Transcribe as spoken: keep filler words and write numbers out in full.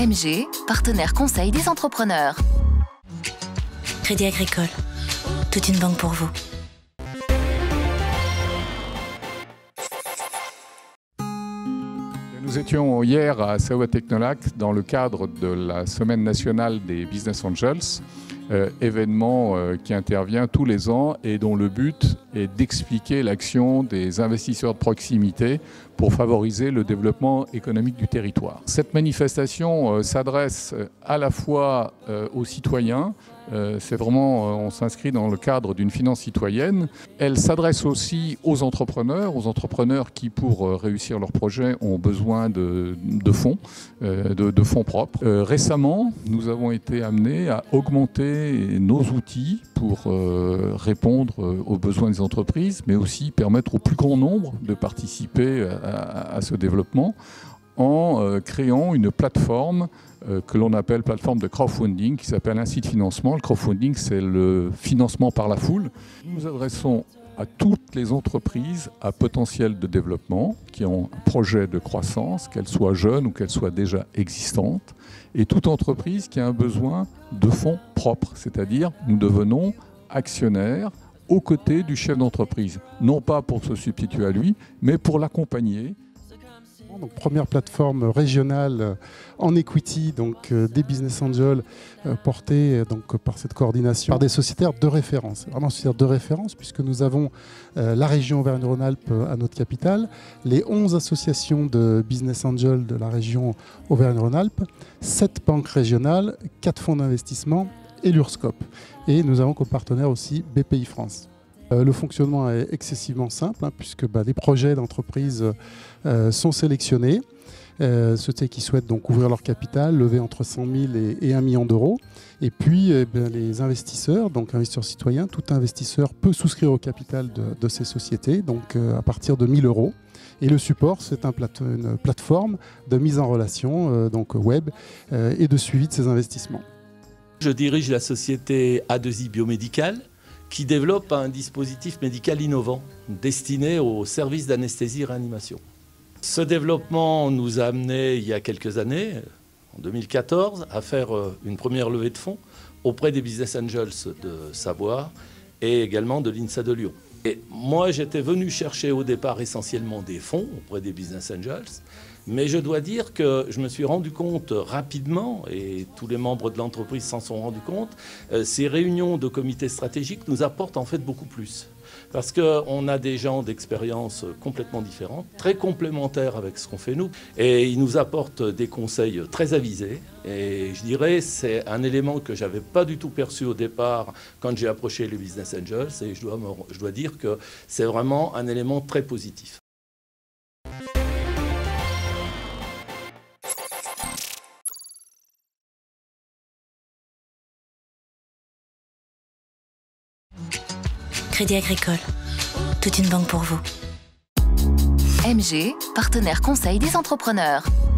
M G, partenaire conseil des entrepreneurs. Crédit Agricole, toute une banque pour vous. Nous étions hier à Sawa Technolac dans le cadre de la Semaine nationale des Business Angels, euh, événement euh, qui intervient tous les ans et dont le but est d'expliquer l'action des investisseurs de proximité pour favoriser le développement économique du territoire. Cette manifestation euh, s'adresse à la fois euh, aux citoyens. Euh, c'est vraiment, euh, on s'inscrit dans le cadre d'une finance citoyenne. Elle s'adresse aussi aux entrepreneurs, aux entrepreneurs qui, pour euh, réussir leur projet, ont besoin de, de fonds, euh, de, de fonds propres. Euh, récemment, nous avons été amenés à augmenter nos outils pour euh, répondre aux besoins des entreprises, mais aussi permettre au plus grand nombre de participer à, à ce développement en euh, créant une plateforme euh, que l'on appelle plateforme de crowdfunding, qui s'appelle un site financement. Le crowdfunding, c'est le financement par la foule. Nous nous adressons à toutes les entreprises à potentiel de développement qui ont un projet de croissance, qu'elles soient jeunes ou qu'elles soient déjà existantes, et toute entreprise qui a un besoin de fonds propres, c'est-à-dire nous devenons actionnaires aux côtés du chef d'entreprise, non pas pour se substituer à lui, mais pour l'accompagner. Donc, première plateforme régionale en equity, donc euh, des business angels euh, portés euh, donc, par cette coordination par des sociétaires de référence. Vraiment sociétaires de référence puisque nous avons euh, la région Auvergne-Rhône-Alpes à notre capitale, les onze associations de business angels de la région Auvergne-Rhône-Alpes, sept banques régionales, quatre fonds d'investissement et l'Urscope. Et nous avons comme partenaire aussi B P I France. Euh, le fonctionnement est excessivement simple hein, puisque bah, les projets d'entreprise euh, sont sélectionnés. Euh, ceux qui souhaitent donc ouvrir leur capital, lever entre cent mille et, et un million d'euros. Et puis eh bien, les investisseurs, donc investisseurs citoyens, tout investisseur peut souscrire au capital de, de ces sociétés, donc euh, à partir de mille euros. Et le support, c'est un plate- une plateforme de mise en relation euh, donc web euh, et de suivi de ces investissements. Je dirige la société A deux I Biomédical, qui développe un dispositif médical innovant destiné aux services d'anesthésie-réanimation. Ce développement nous a amené il y a quelques années, en deux mille quatorze, à faire une première levée de fonds auprès des Business Angels de Savoie et également de l'INSA de Lyon. Et moi, j'étais venu chercher au départ essentiellement des fonds auprès des Business Angels, mais je dois dire que je me suis rendu compte rapidement, et tous les membres de l'entreprise s'en sont rendus compte, euh, ces réunions de comités stratégiques nous apportent en fait beaucoup plus. Parce qu'on a des gens d'expérience complètement différentes, très complémentaires avec ce qu'on fait nous, et ils nous apportent des conseils très avisés. Et je dirais c'est un élément que je n'avais pas du tout perçu au départ quand j'ai approché les Business Angels, et je dois, me, je dois dire que c'est vraiment un élément très positif. Crédit Agricole, toute une banque pour vous. M G, partenaire conseil des entrepreneurs.